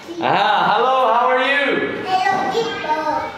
Hello, how are you? Hello, teacher.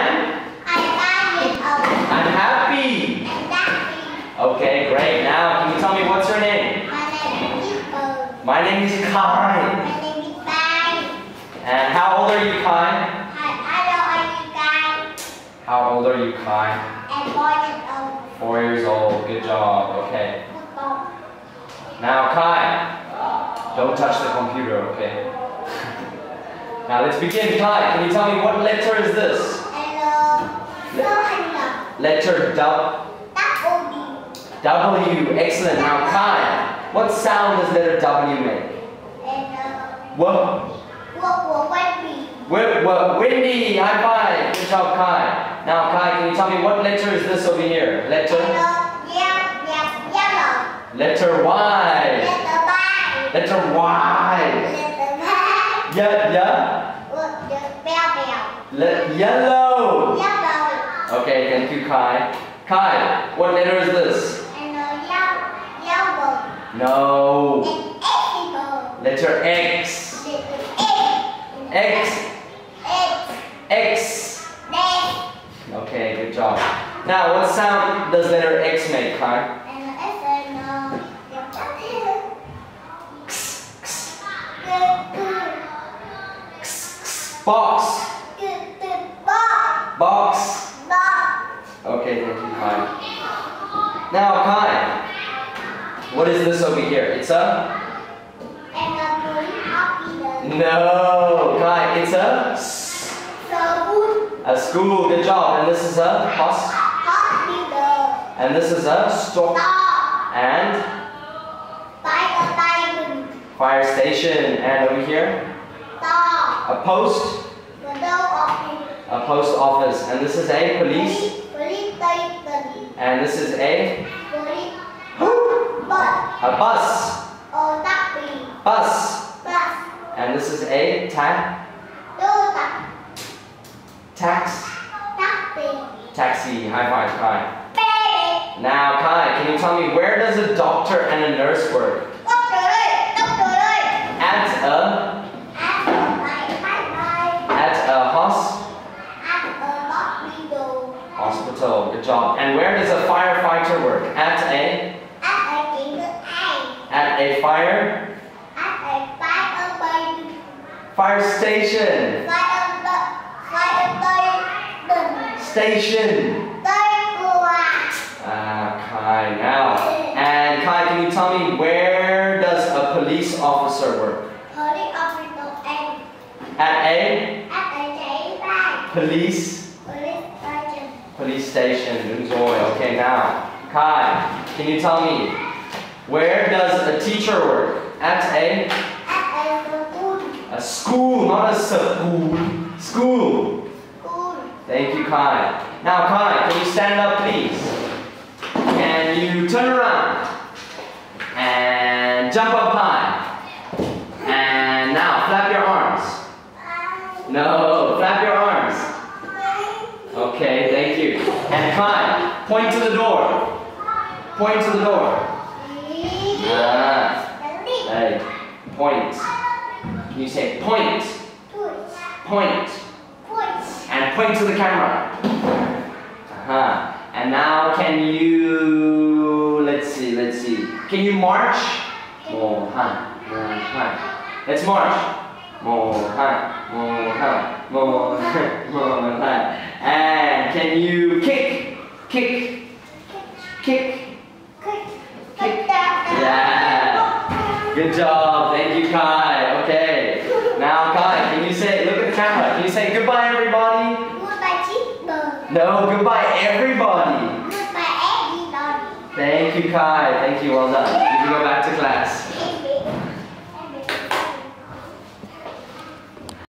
I'm happy. I'm happy. Okay, great. Now, can you tell me what's your name? My name is Teacher. My name is Kai. My name is Kai. And how old are you, Kai? Hello, I'm Kai. How old are you, Kai? I'm 4 years old. 4 years old. Good job. Okay. Football. Now, Kai, don't touch the computer, okay? Now, let's begin. Kai, can you tell me what letter is this? Hello. Letter W. Excellent. Now, Kai, what sound does letter W make? Windy. High five. Good job, Kai. Now, Kai, can you tell me what letter is this over here? Letter? Letter Y. Letter Y. Yellow. Okay, thank you, Kai. Kai, what letter is this? No. Letter X. X. Okay, good job. Now, what sound does letter X make, Kai? Box. Box. Okay, thank you, Kai. Now, Kai, what is this over here? It's a? No, Kai, it's a school. Good job. And this is a hospital. And this is a store. And fire station. And over here? A post. A post office. And this is a police. And this is a bus. Bus. And this is a taxi. High five, Kai. Now, Kai, can you tell me where does a doctor and a nurse work? At a hospital. Good job. And where does a firefighter work? At a fire station. Kai, now. And Kai, can you tell me where does a police officer work? At a police station. Okay, now. Kai, can you tell me where does a teacher work? At a school, not a school. School. Thank you, Kai. Now, Kai, can you stand up, please? And you turn around. And jump up high. And now, flap your arms. No, flap your arms. Okay, thank you. And Kai, point to the door. Point to the door. Hey, point. Can you say point? Point. And point to the camera. And now can you, let's see. Can you march? Let's march. And can you kick? Yeah. Good job. Thank you, Kai. Okay. Now, Kai, can you say, look at the camera. Can you say goodbye, everybody? No, goodbye, everybody. Thank you, Kai. Thank you. Well done. You can go back to class.